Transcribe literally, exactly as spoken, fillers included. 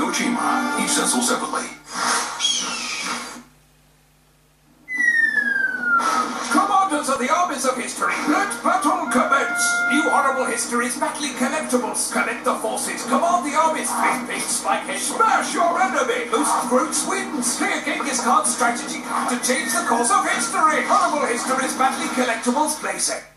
Yojima. Each sensor separately. Commanders of the armies of history, let battle commence! New horrible histories battling collectibles. Collect the forces, command the armies. Big, big spike head. Smash your enemy! Boost Groot's wins. Play a Genghis Khan strategy card to change the course of history. Horrible histories battling collectibles. Play set.